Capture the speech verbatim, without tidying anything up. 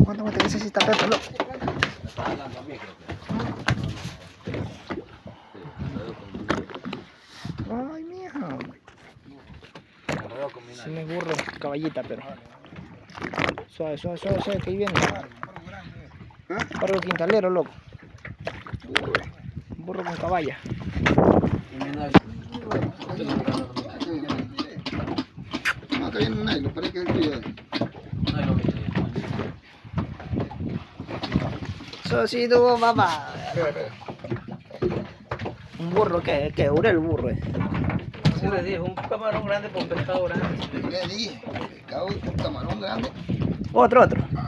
aguanta, aguanta, ese sí está preto, loco. Ay, mija. Si me burro, caballita, pero. Suave, suave, suave, suave, que ahí viene. Barrio quintalero, loco. Burro con caballa. No, acá viene un nylon, parece que es el tuyo. Socito, papá. Un burro, ¿qué? ¿Qué? ¿Ure el burro? Eh? Sí, le dije, un camarón grande por un pescado grande. Le dije, pescado y un camarón grande. Otro, otro.